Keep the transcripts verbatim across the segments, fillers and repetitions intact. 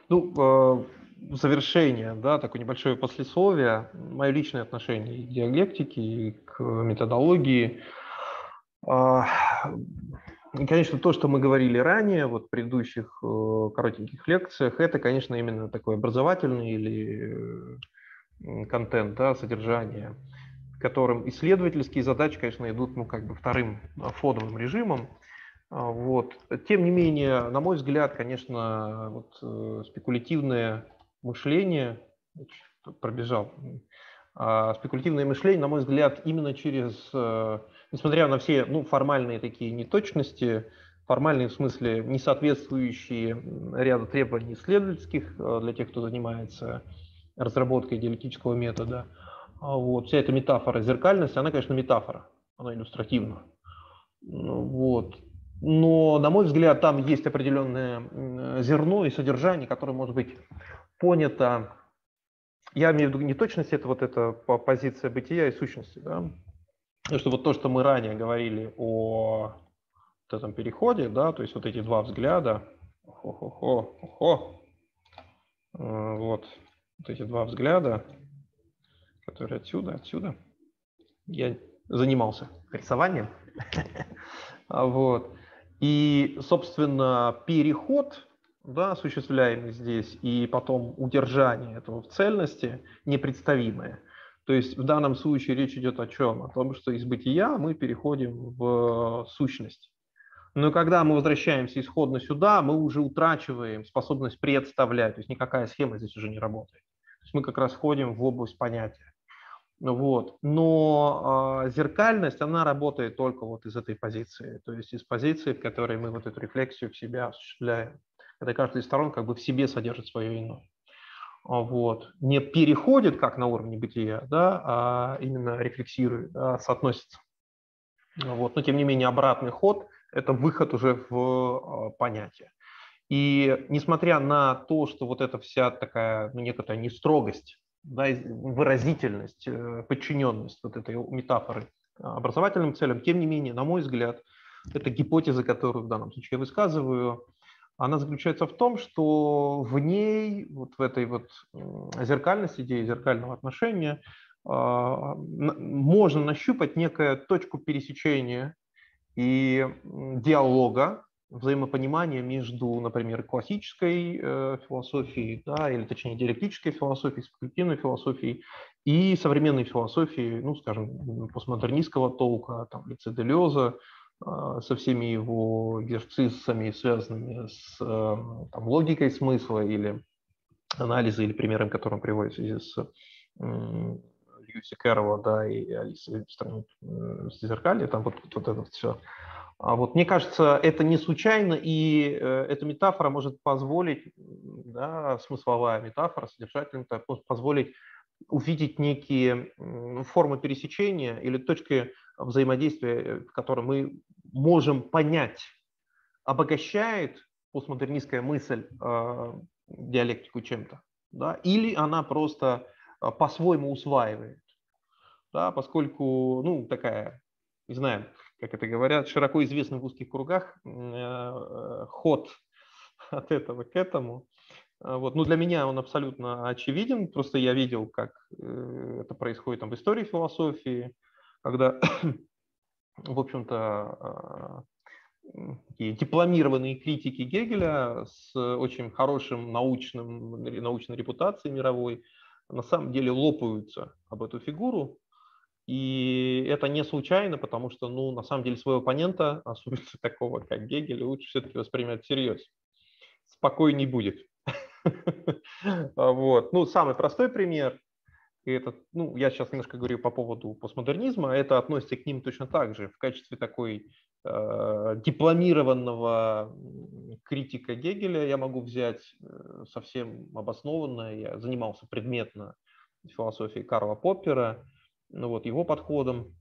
Ну, э, в завершение, да, такое небольшое послесловие. Мое личное отношение и к диалектике, и к методологии. А, и, конечно, то, что мы говорили ранее, вот в предыдущих э, коротеньких лекциях, это, конечно, именно такой образовательный или э, контент, да, содержание, в котором исследовательские задачи, конечно, идут, ну, как бы вторым а, фоновым режимом. А, Вот. Тем не менее, на мой взгляд, конечно, вот, э, спекулятивное мышление, тут пробежал, а, спекулятивное мышление, на мой взгляд, именно через, э, несмотря на все ну, формальные такие неточности, формальные в смысле не соответствующие м, ряду требований исследовательских э, для тех, кто занимается разработкой диалектического метода, а вот, вся эта метафора зеркальности, она, конечно, метафора, она иллюстративна. Ну, вот. Но, на мой взгляд, там есть определенное зерно и содержание, которое может быть понято. Я имею в виду не точность, это вот эта позиция бытия и сущности. Да? Потому что вот то, что мы ранее говорили о вот этом переходе, да, то есть вот эти два взгляда, хо-хо-хо, хо, вот, вот эти два взгляда, которые отсюда, отсюда. Я занимался рисованием. Вот. И, собственно, переход, да, осуществляемый здесь, и потом удержание этого в цельности непредставимое. То есть в данном случае речь идет о чем? О том, что из бытия мы переходим в сущность. Но когда мы возвращаемся исходно сюда, мы уже утрачиваем способность представлять, то есть никакая схема здесь уже не работает. То есть мы как раз входим в область понятия. Вот. Но э, зеркальность, она работает только вот из этой позиции, то есть из позиции, в которой мы вот эту рефлексию в себя осуществляем. Это каждая из сторон как бы в себе содержит свое иное. Вот. Не переходит, как на уровне бытия, да, а именно рефлексирует, да, соотносится. Вот. Но тем не менее обратный ход – это выход уже в э, понятие. И несмотря на то, что вот эта вся такая, ну, некоторая нестрогость, да, выразительность, подчиненность вот этой метафоры образовательным целям, тем не менее, на мой взгляд, эта гипотеза, которую в данном случае я высказываю, она заключается в том, что в ней, вот в этой вот зеркальности, идее зеркального отношения, можно нащупать некую точку пересечения и диалога, взаимопонимания между, например, классической э, философией, да, или точнее диалектической философией, спекулятивной философией и современной философией, ну, скажем, постмодернистского толка, там, лице Делеза, э, со всеми его экзерцисами, связанными с э, там, логикой смысла или анализа, или примером, который он приводит в связи с э, Льюиси Кэрролла, да, и Алисой в стране зеркалья, там вот, вот это вот все. А вот мне кажется, это не случайно, и э, эта метафора может позволить, да, смысловая метафора, содержательная метафора, позволить увидеть некие э, формы пересечения или точки взаимодействия, в котором мы можем понять, обогащает постмодернистская мысль э, диалектику чем-то, да, или она просто э, по-своему усваивает, да, поскольку, ну, такая, не знаю, как это говорят, широко известный в узких кругах э, ход от этого к этому. Вот. Ну, для меня он абсолютно очевиден, просто я видел, как э, это происходит там, в истории философии, когда, в общем-то, э, такие дипломированные критики Гегеля с очень хорошим научным, научной репутацией мировой на самом деле лопаются об эту фигуру. И это не случайно, потому что, ну, на самом деле, своего оппонента, особенно такого, как Гегель, лучше все-таки воспринимать всерьез. Спокойней будет. Вот. Ну, самый простой пример, и это, ну, я сейчас немножко говорю по поводу постмодернизма, это относится к ним точно так же, в качестве такой э, дипломированного критика Гегеля я могу взять э, совсем обоснованно, я занимался предметно философией Карла Поппера, ну, вот, его подходом.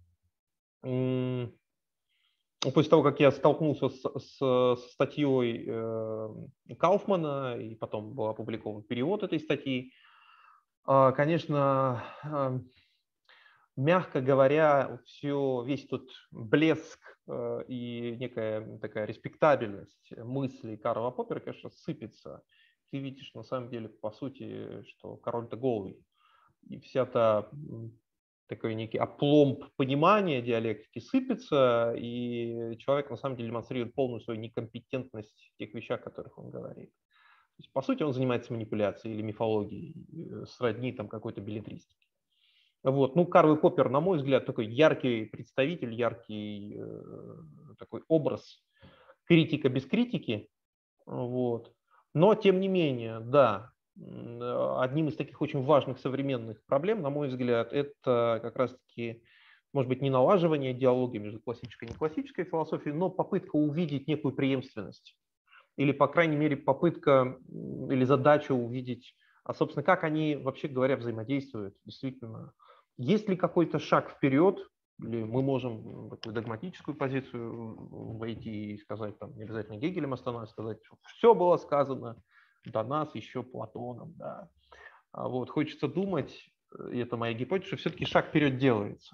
После того, как я столкнулся с, с, с статьей э, Кауфмана, и потом был опубликован перевод этой статьи, э, конечно, э, мягко говоря, все, весь тот блеск э, и некая такая респектабельность мыслей Карла Поппера, конечно, сыпется. ты видишь на самом деле, по сути, что король-то голый. И вся та такой некий опломб понимания диалектики сыпется, и человек на самом деле демонстрирует полную свою некомпетентность в тех вещах, о которых он говорит. То есть, по сути, он занимается манипуляцией или мифологией, сродни там какой-то беллетристике. Вот. Ну, Карл Поппер, на мой взгляд, такой яркий представитель, яркий э, такой образ критика без критики. Вот. Но, тем не менее, да, одним из таких очень важных современных проблем, на мой взгляд, это как раз-таки, может быть, не налаживание диалога между классической и неклассической философией, но попытка увидеть некую преемственность. Или, по крайней мере, попытка или задача увидеть, а, собственно, как они, вообще говоря, взаимодействуют. Действительно, есть ли какой-то шаг вперед, или мы можем в такую догматическую позицию войти и сказать, там, не обязательно Гегелем остановиться, сказать, что все было сказано до нас еще Платоном. Да. А вот хочется думать, и это моя гипотеза, что все-таки шаг вперед делается.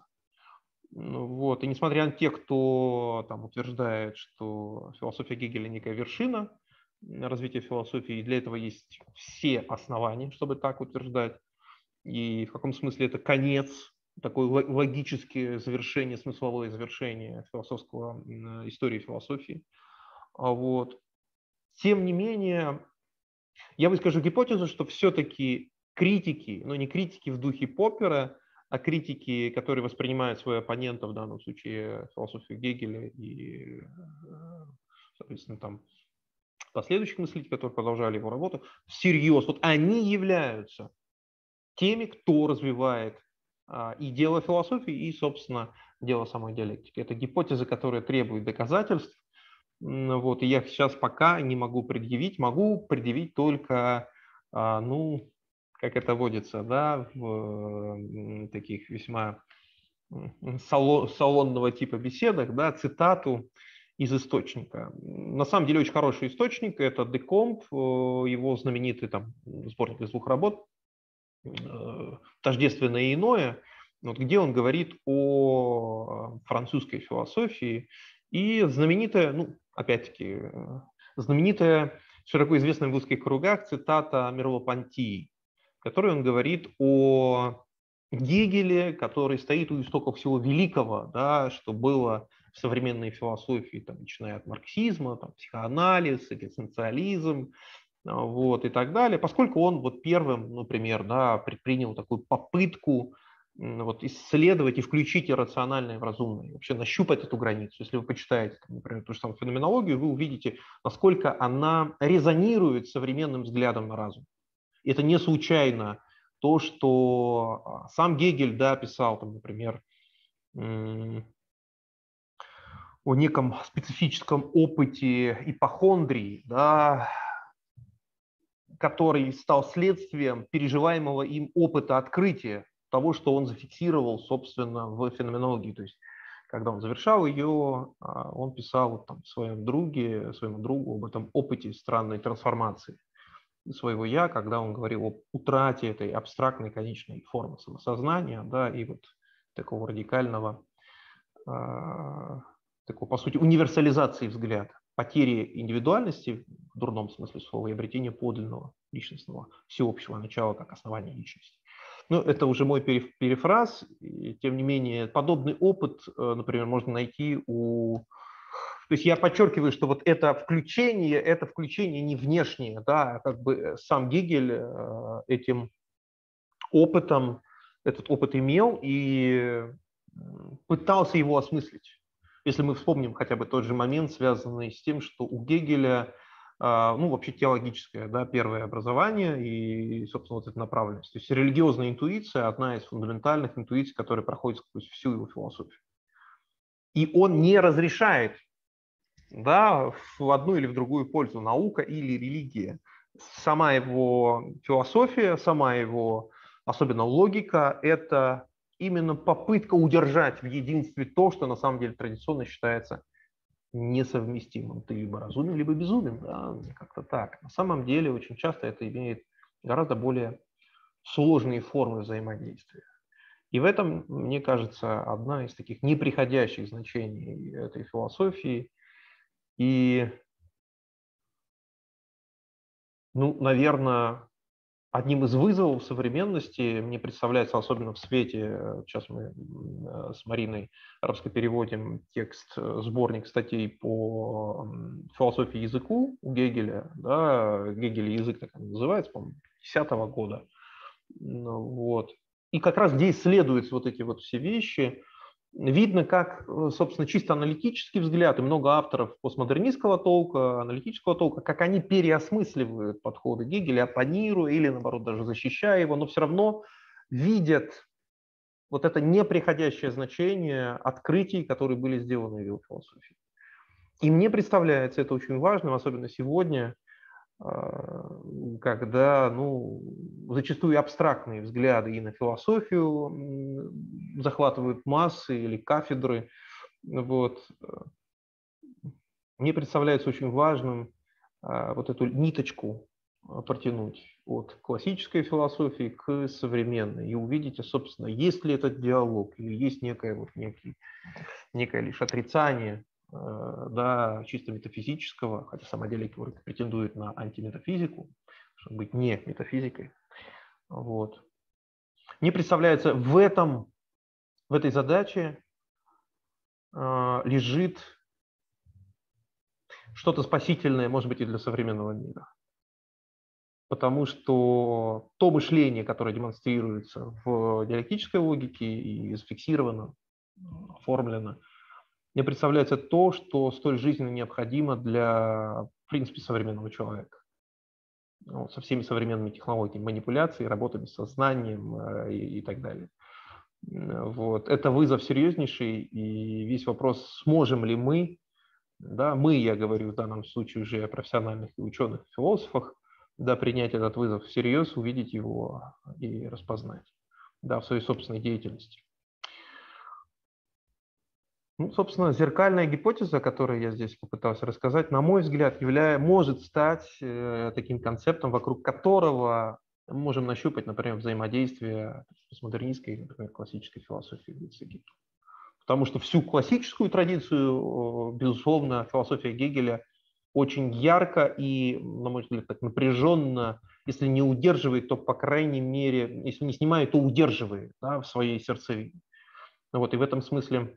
Вот. И несмотря на тех, кто там утверждает, что философия Гегеля некая вершина развития философии, и для этого есть все основания, чтобы так утверждать, и в каком смысле это конец, такое логическое завершение, смысловое завершение философского истории философии. Вот. Тем не менее, я выскажу гипотезу, что все-таки критики, но не критики в духе Поппера, а критики, которые воспринимают своих оппонентов, в данном случае философию Гегеля и, соответственно, там последующих мыслителей, которые продолжали его работу, всерьез, вот они являются теми, кто развивает а, и дело философии, и, собственно, дело самой диалектики. Это гипотеза, которая требует доказательств. Вот, и я сейчас пока не могу предъявить, могу предъявить только, а, ну, как это водится, да, в таких весьма салонного типа беседах, да, цитату из источника. На самом деле очень хороший источник, это Декомп, его знаменитый там сборник из двух работ, «Тождественное и иное», вот, где он говорит о французской философии, и знаменитая, ну, опять-таки, знаменитая, широко известная в узких кругах цитата Мерло-Понтии, в которой он говорит о Гегеле, который стоит у истоков всего великого, да, что было в современной философии, там, начиная от марксизма, там, психоанализ, экзистенциализм, вот, и так далее, поскольку он вот первым, например, да, предпринял такую попытку вот, исследовать и включить иррациональное в разумное, вообще нащупать эту границу. Если вы почитаете, например, ту же самую феноменологию, вы увидите, насколько она резонирует с современным взглядом на разум. И это не случайно то, что сам Гегель, да, писал, там, например, о неком специфическом опыте ипохондрии, да, который стал следствием переживаемого им опыта открытия того, что он зафиксировал, собственно, в феноменологии. То есть, когда он завершал ее, он писал там, своему друге, своему другу об этом опыте странной трансформации своего «я», когда он говорил об утрате этой абстрактной конечной формы самосознания, да, и вот такого радикального, э, такого, по сути, универсализации взгляда, потери индивидуальности в дурном смысле слова и обретения подлинного личностного, всеобщего начала как основания личности. Ну, это уже мой перефраз, и, тем не менее, подобный опыт, например, можно найти у... То есть я подчеркиваю, что вот это включение, это включение не внешнее, да, как бы сам Гегель этим опытом, этот опыт имел и пытался его осмыслить. Если мы вспомним хотя бы тот же момент, связанный с тем, что у Гегеля, ну, вообще теологическое, да, первое образование и, собственно, вот эта направленность. То есть религиозная интуиция – одна из фундаментальных интуиций, которая проходит сквозь всю его философию. И он не разрешает, да, в одну или в другую пользу, наука или религия. Сама его философия, сама его, особенно логика, это именно попытка удержать в единстве то, что на самом деле традиционно считается несовместимым. Ты либо разумен, либо безумен, да, как-то так. На самом деле очень часто это имеет гораздо более сложные формы взаимодействия. И в этом, мне кажется, одна из таких неприходящих значений этой философии. И Ну, наверное, одним из вызовов современности мне представляется, особенно в свете, сейчас мы с Мариной Арабской переводим текст, сборник статей по философии языку у Гегеля, да, Гегель язык так называется, по-моему, десятого года. Вот. И как раз где исследуются вот эти вот все вещи, видно, как, собственно, чисто аналитический взгляд, и много авторов постмодернистского толка, аналитического толка, как они переосмысливают подходы Гегеля, оппонируя или, наоборот, даже защищая его, но все равно видят вот это неприходящее значение открытий, которые были сделаны в его философии. И мне представляется это очень важным, особенно сегодня, когда, ну, зачастую абстрактные взгляды и на философию захватывают массы или кафедры. Вот. Мне представляется очень важным вот эту ниточку протянуть от классической философии к современной и увидеть, собственно, есть ли этот диалог или есть некое, вот, некий, некое лишь отрицание, да, чисто метафизического, хотя сама диалектика претендует на антиметафизику, чтобы быть не метафизикой. Вот. Мне представляется, в, этом, в этой задаче э, лежит что-то спасительное, может быть, и для современного мира. Потому что то мышление, которое демонстрируется в диалектической логике и зафиксировано, оформлено, мне представляется то, что столь жизненно необходимо для, в принципе, современного человека. Вот, со всеми современными технологиями манипуляции, работами с сознанием э, и, и так далее. Вот. Это вызов серьезнейший, и весь вопрос, сможем ли мы, да, мы, я говорю в данном случае уже о профессиональных и ученых, философах, да, принять этот вызов всерьез, увидеть его и распознать, да, в своей собственной деятельности. Ну, собственно, зеркальная гипотеза, которую я здесь попытался рассказать, на мой взгляд, являя, может стать э, таким концептом, вокруг которого мы можем нащупать, например, взаимодействие постмодернистской, например, классической философии Гегеля. Потому что всю классическую традицию, безусловно, философия Гегеля очень ярко и, на мой взгляд, так напряженно, если не удерживает, то, по крайней мере, если не снимает, то удерживает, да, в своей сердцевине. Вот, и в этом смысле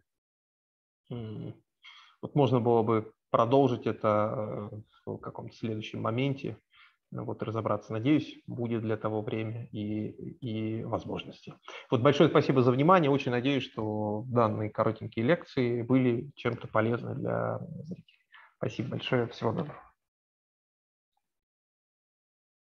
вот можно было бы продолжить это в каком-то следующем моменте, вот, разобраться. Надеюсь, будет для того время и, и возможности. Вот, большое спасибо за внимание. Очень надеюсь, что данные коротенькие лекции были чем-то полезны для зрителей. Спасибо большое. Всего доброго.